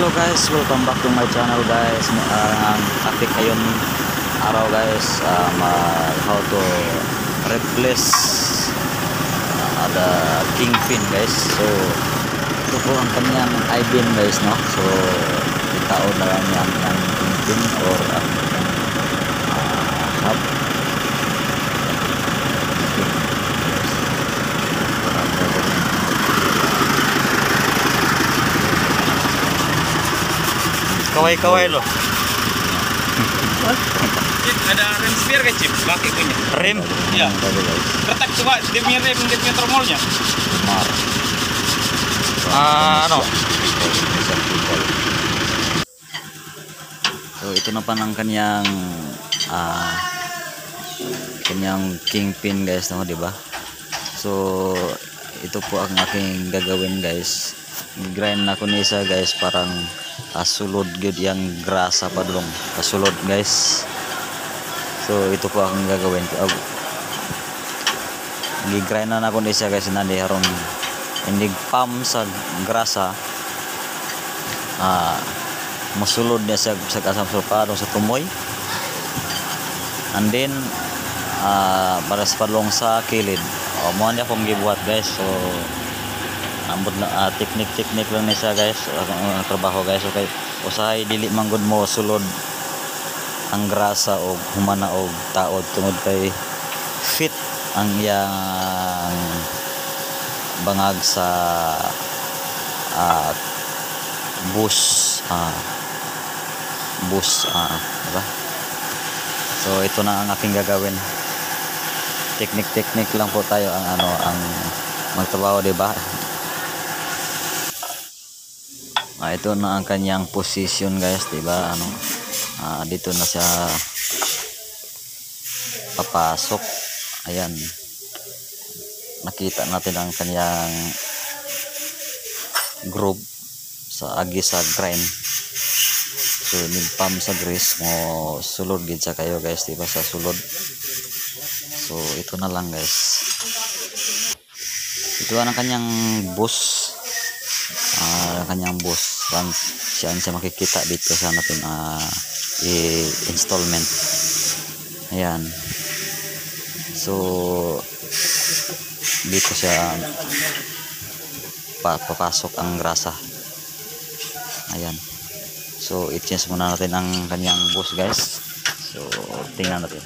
Hello guys, welcome back to my channel guys. Ang topic ngayon araw guys, how to replace the kingpin guys. So ito po ang kanyang I-beam guys, no. So itaon na lang yan ang kingpin or hub. Kawai-kawai loh. Chip, ada rem spare kan Chip? Pakai punya. Rem? Ya. Retak coba dia punya rem, dia punya tromolnya. Ano? So ito na pa ng kanyang kingpin guys, no, di ba? So ito po ang aking gagawin guys. Grind na ko nisa guys, parang kasulod gud yang grasa pa dulong kasulod guys. So ito po ang gagawin ko. Gi-grind na ko nisa guys, na di haron hindi pam sa grasa masulod niya sa kasam sulpado sa tumoy, and then para sa padlong sa kilid mo niya akong gibuhat guys. So ambot na teknik lang ni siya guys, trabaho guys. Okay, usahay dili manggod mo sulod ang grasa o humana og taod tungod kay fit ang iyang bangag sa bus diba? So ito na ang aking gagawin. Teknik lang po tayo ang ang magtrabaho, diba? Ito na ang kanyang position guys, diba? Dito na siya papasok. Ayan, nakita natin ang kanyang groove sa agi sa grind. So nigpam sa grease mo sulod gid sa kayo guys, diba? Sa sulod. So ito na lang guys. Ito ang kanyang bus. Kanyang bus siya makikita dito sa natin installment. Ayan, so dito siya papasok ang grasa. Ayan, so i-change muna natin ang kanyang bus guys. So tingnan natin.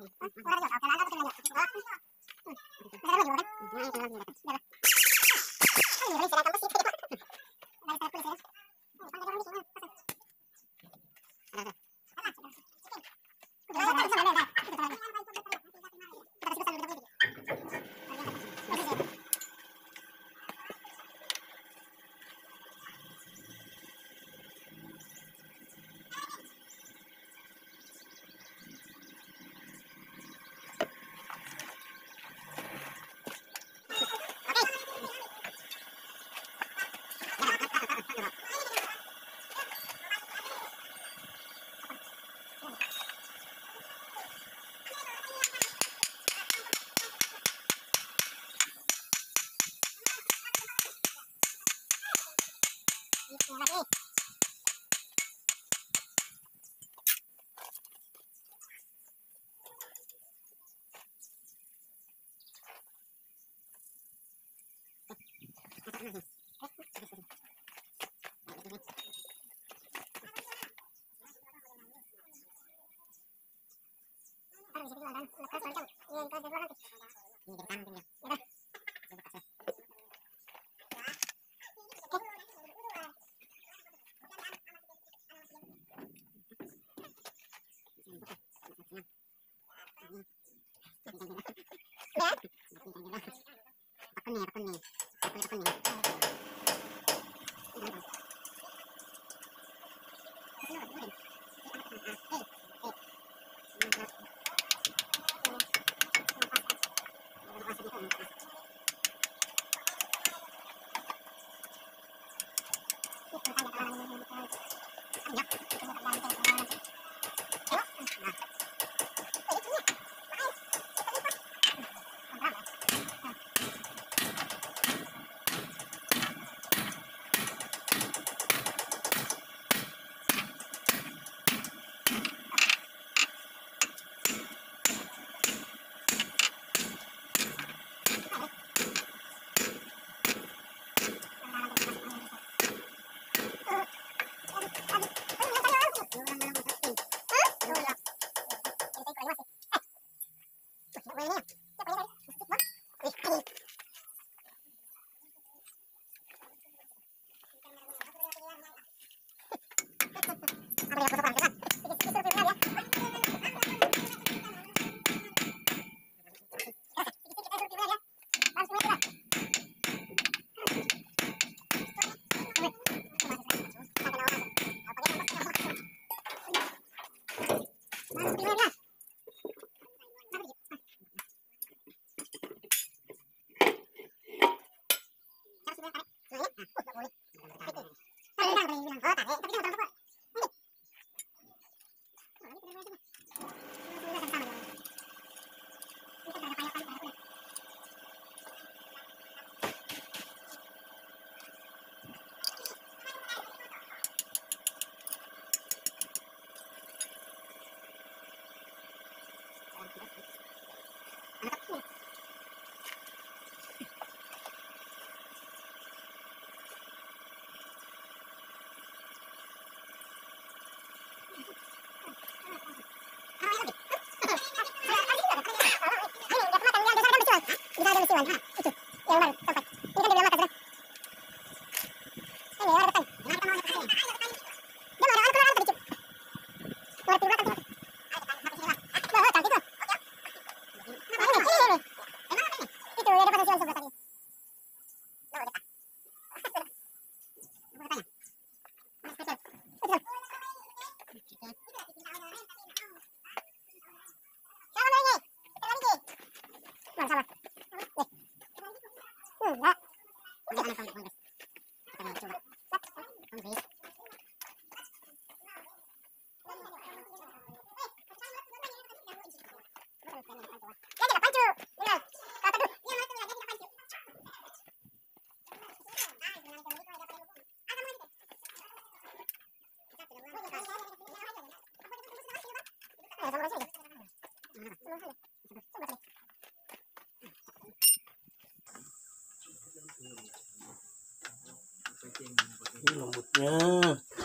Lembutnya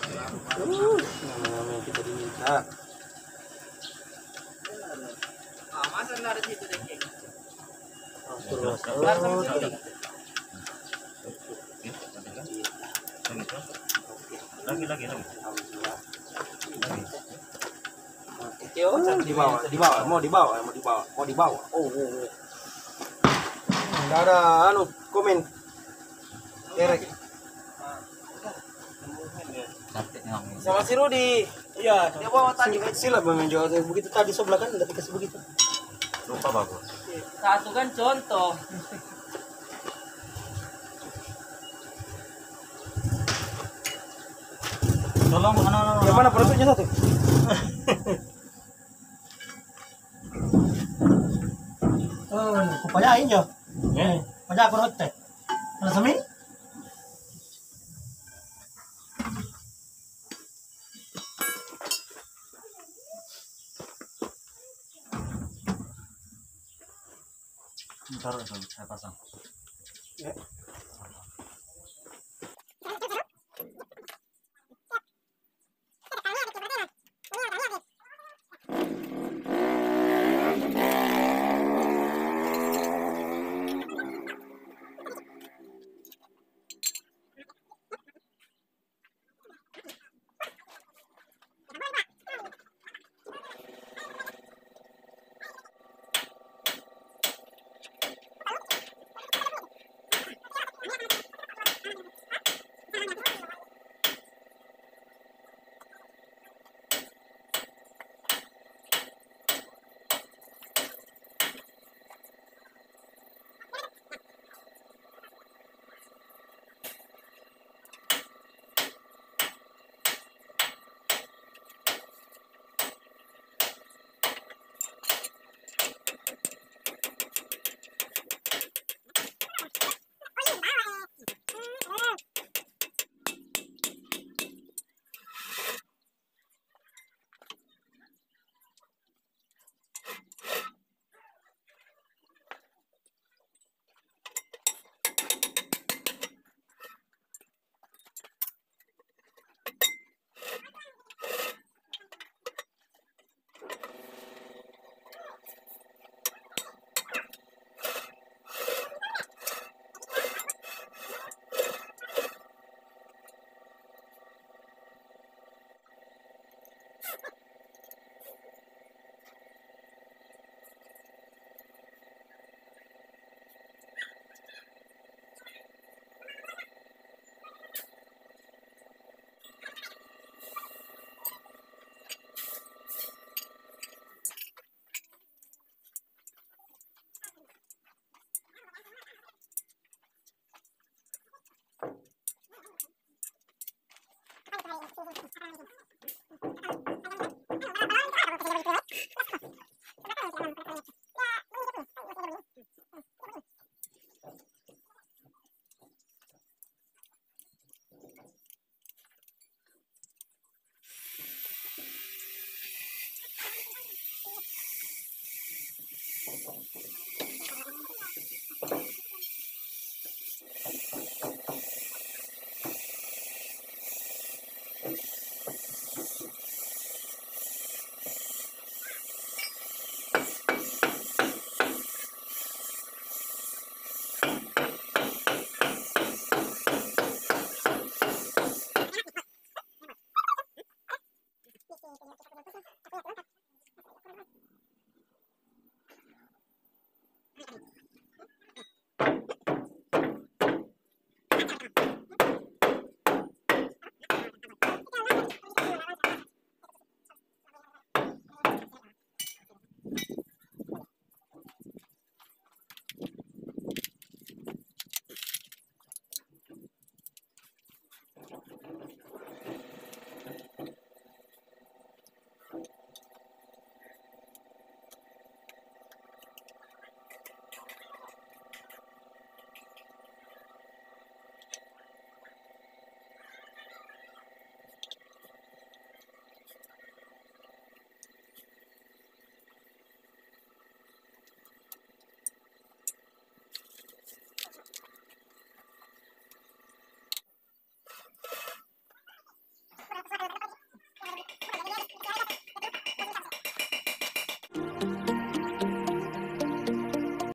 namanya kita diminta masa nggak ada situ deh. Lagi. Mau dibawa. Oh. Nggak ada komen. Derek. Sama si Rudi. Iya, dia bawa tadi. Sila menjual begitu tadi sebelah kan udah dikasih begitu. Lupa bagus. Satu kan contoh. Tolong Yang mana produknya satu? Kupayain yo. Paya aku rote. Ano sami? Taruh saya pasang.